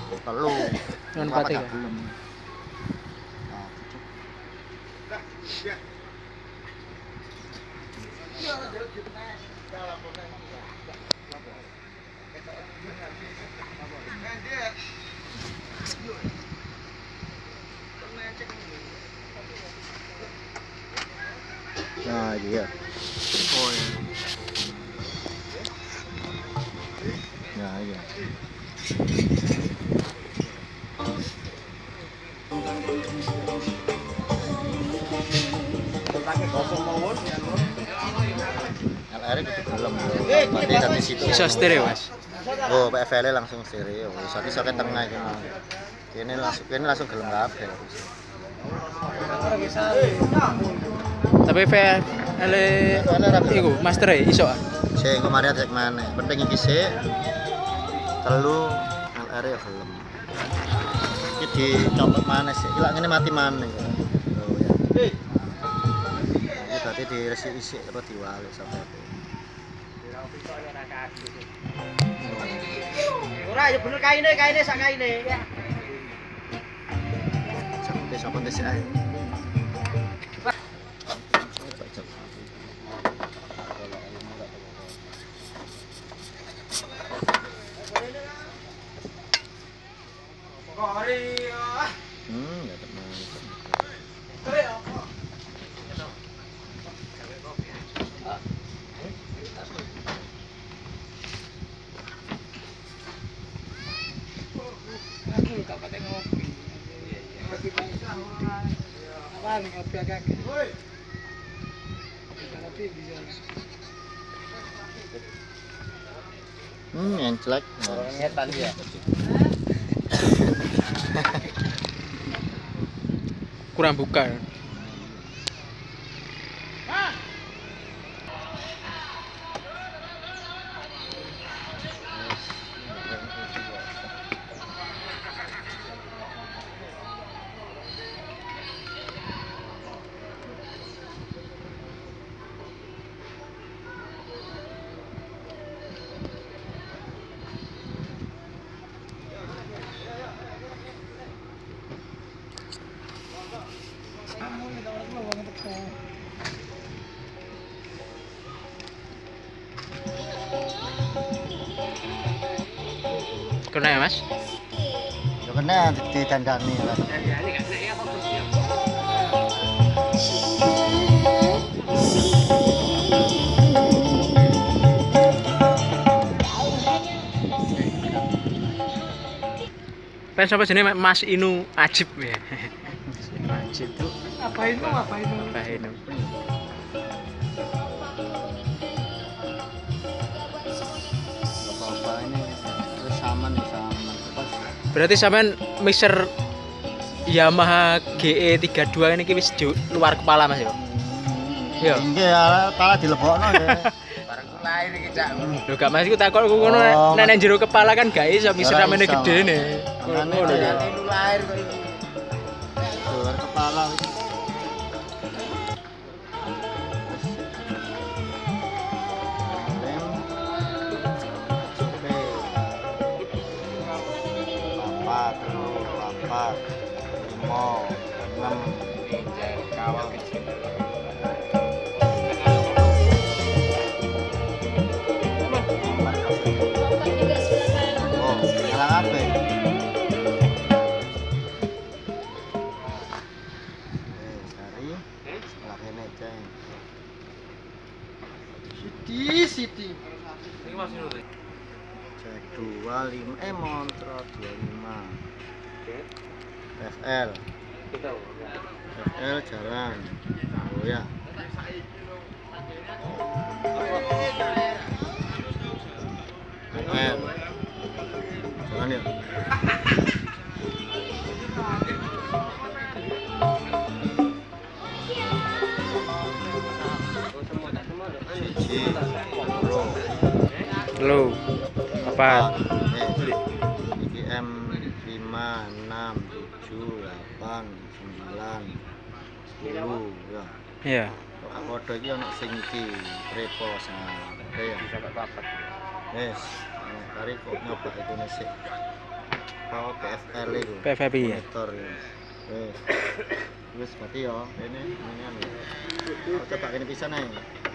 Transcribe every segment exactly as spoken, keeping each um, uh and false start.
Telu. Non pati ya. Belum. Nah, iya. Oh ya. Nah, iya. L R itu belum. Berarti dari situ. Iso stereo, Mas. Oh, P F L langsung stereo. Bisa bisa ke tengah iki mau. Kene langsung kene langsung gelem kabeh. Tapi P F L iku master e iso ah. Sing kemarin cek maneh. Penting iki sik. Telu L R ya gelem. Iki dicopot maneh sik. Iki lak ngene mati maneh. Oh ya. Iki berarti diresiki sik apa diwalik sampai. Ora ya bener kaine kaine sak kaine ya. Sampai sampai desa ae. Hmm, ya teman. Aku tak pate ngopi. Apa nih ngopi agak. Tapi bisa. Hmm, yang celek. Ngetan dia. Kurang buka. Kena ya, Mas? Ya kena ditandani lah. Pen sapa jenenge Mas Inu Ajib ya. Ajib tuh. Apa itu? Apa itu? Mbah Inu. Apa-apa ini terus sama nih sama. Berarti sampean mixer Yamaha G E tiga dua ini wis di luar kepala Mas ya? Iya. Nggih ya pala dilebokno nggih. Barang lahir iki cak. Lho gak Mas iku takon ku ngono Oh, nek nang jero kepala kan gak iso mixer Ora samene iso. gedene. Makane Ngono lho. Ini lahir kok iki. Luar kepala. Empat, empat, lima, enam, Kawal kecil. oh, salah apa? Eh, setelah ini ceng. Siti Siti. Cek dua lima eh montro dua lima. F L. F L jalan. Oh ya. F L. Jalan ya. Siji, loro, Lho. Apa? eh, iki M lima, enam, tujuh, delapan, sembilan, sepuluh ya. Iya. Kok kodho iki ana sing iki repo sampe ya. Bisa papat. Wes, kari kok nyoba itu sik. apa P F L itu. P F L ya. Monitor ya. Wes. Wes berarti yo ini ini anu. Aku coba kene pisan ae.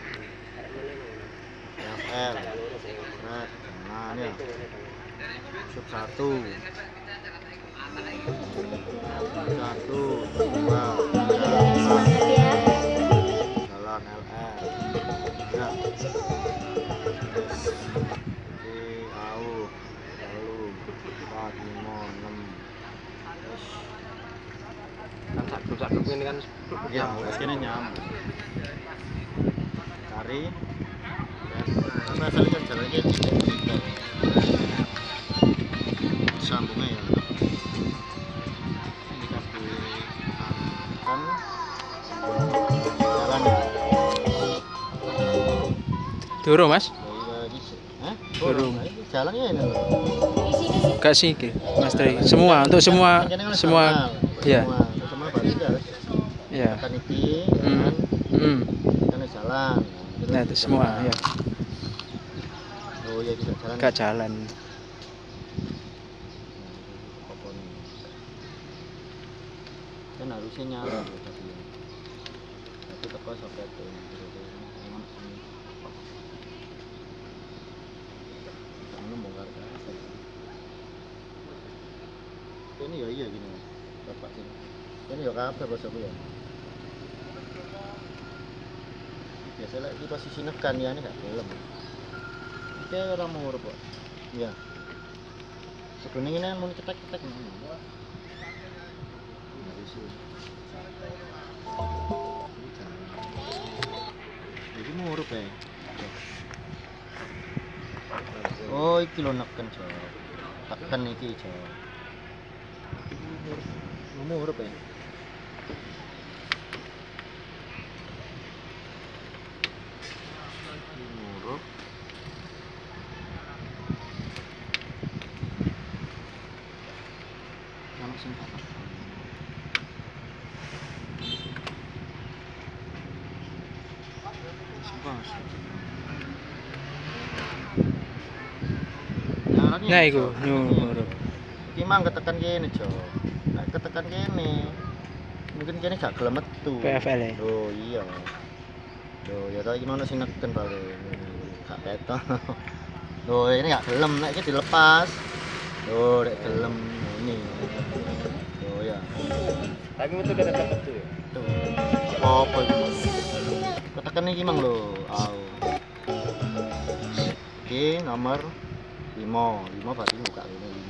P F L. Nah, nah ini ya. Sub satu. Satu, dua, tiga, empat. Jalan L R. Ya. Oke, au. Lalu empat, lima, enam. Kan sakit-sakit ini kan Ya, wes kene nyam. Cari. Apa asal kan jalannya tidak. Sambungnya ya. Ini kasih kan jalan ya. Durung, Mas. Iya, gitu. Hah? Durung. Nah, ini jalannya ini loh. Gak sih, Ki. Mas Tri. Semua untuk semua Ini kan semua nasional. iya. Semua, untuk semua berarti harus Iya. tekan iki, ya Hmm. kan? Hmm. Kan jalan. Gitu. Nah, itu semua ya. Oh iya, tidak jalan. Gak jalan. Apa nih? Kan harusnya nyala ya, tapi ya. Tapi teko soket tuh. Emang sini. Kamu bongkar apa? Ini ya iya gini. Bapak sini. Ini ya kabeh bosoku ya. Biasanya lagi posisi nekan ya ini gak film. Oke, orang mau urut kok. Iya. Sebenarnya ini mau cetek-cetek nih. Jadi mau urut ya. Oh, iki lho neken, Cok. Tekan iki, Cok. Mau urut ya. Muruk. Anak sing tak tekan. Sebas. Nah, iku nyuruh. Iki mang ketekan kene, Jo. Nek ketekan kene. Mungkin kene gak gelem metu. P F L ya. Oh iya. Loh, ya tadi gimana sih neken paling gak ketok. Loh, ini gak gelem, nek iki dilepas. Loh, nek gelem ini. Oh ya. tapi itu udah dekat betul ya. Tuh. Apa itu? Ketekan iki mang lho. Au. Oke, nomor lima. lima berarti buka ini lima.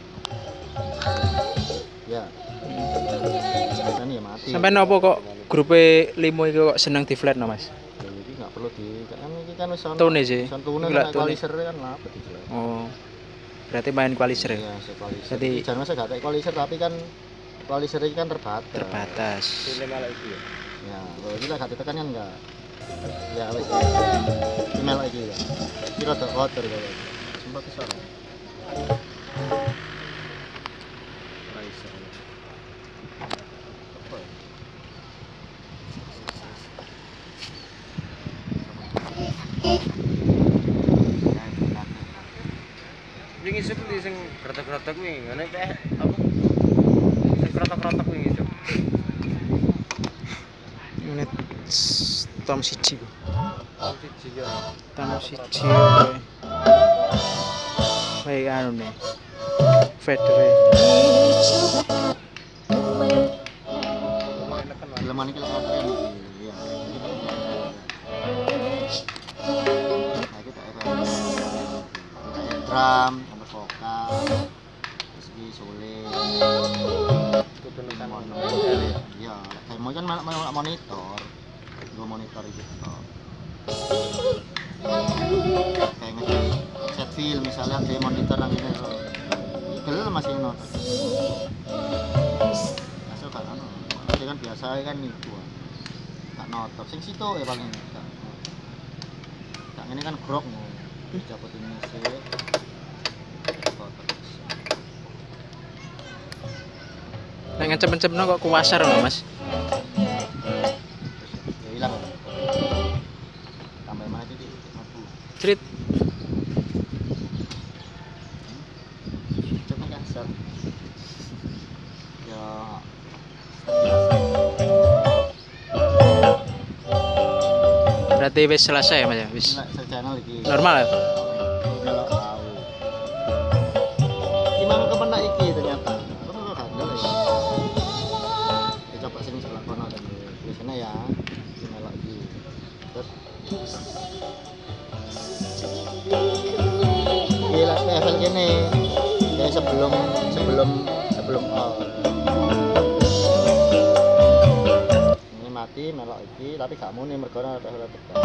Ya. Kan ya mati. Sampai nopo kok grupe limo iki kok seneng di flat no, Mas? Ya, iki nggak perlu di kan iki kan wis ono. Tune sih. Son tune Iki lak kan tune. equalizer kan lah apa dijel. Oh. Berarti main equalizer ya? Iya, equalizer. Jadi- Jadi jangan masa gak ada equalizer tapi kan equalizer ini kan terbatas. Terbatas. Ini malah itu ya. Ya, kalau kita gak ditekan kan enggak. Ya wis. Email lagi ya. Kira ada kotor gitu. Sempat besar. Equalizer. Apa ya? Wingi isuk di sing krotok-krotok kuwi, ngene kae apa? Sing krotok-krotok kuwi isuk. Unit s- tom siji ku. Siji ya. Tom siji. Baik anu nih. Federe. Lumayan neken lah. Filman iki lek kotor iya. Nah, kita era. Kayak drum, ada vokal. Terus iki sulit. Kudu neken Monitor. ya. Iya, kayak mau kan ma- ma- monitor. Gua monitor itu toh. Kayak ngecek set film misalnya ada monitor yang ini loh. Gelem masih nonton. Masuk kan anu. Dia kan biasa kan itu. Tak notok sing situ ya paling. Tak ini kan grok mau. Dicopot ini sih. Nek ngecep-ncepno kok kuwasar no, Mas? Ya hilang. Tambah mana titik? Matu. Crit. Coba kasar. Ya. Berarti wis selesai ya Mas ya? Wis Nek channel iki. normal ya? Kalau tahu. Gimana kepenak iki ternyata. Kamu kok handal ya? Ya coba sini sebelah kono dan di sana ya. Di melok iki. Terus gila level gini. Kayak sebelum sebelum sebelum all. Ini mati melok iki tapi gak muni mergo ora ada tekan.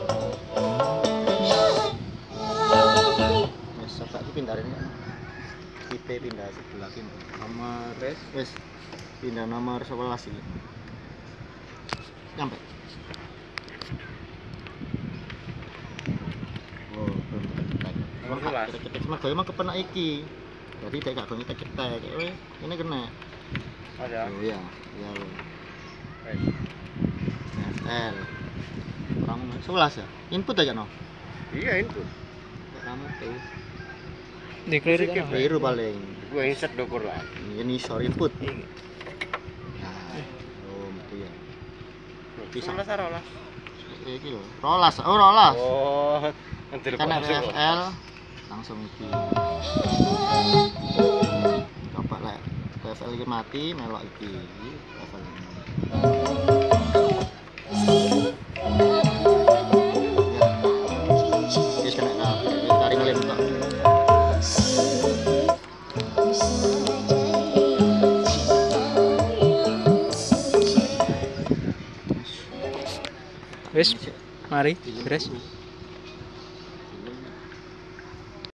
Wes coba iki pindahin ya. Tipe pindah sebelah kini. Nomor wes wes pindah nomor sebelas ini. Nyampe. Oh, belum ketek. Nomor sebelas. Ketek sama gue emang kepenak iki. Jadi dia gak gongi ketek. Wes ini kena. Ada. Oh iya, iya. Baik. F L. Kurang sebelas ya. Input aja no. Iya input. Kamu tuh. Di clear kan. Biru paling. Gue insert dokur lah. Ini sorry input. Nah, oh itu ya. Bisa. Rolas rolas. Iki lho. Rolas. Oh, rolas. Oh, nanti Kan lupa. F L langsung iki. Coba lek F L iki mati melok iki. F L ini. Ya. Wis kena kabeh. Taring lem kok. Wis, mari beres.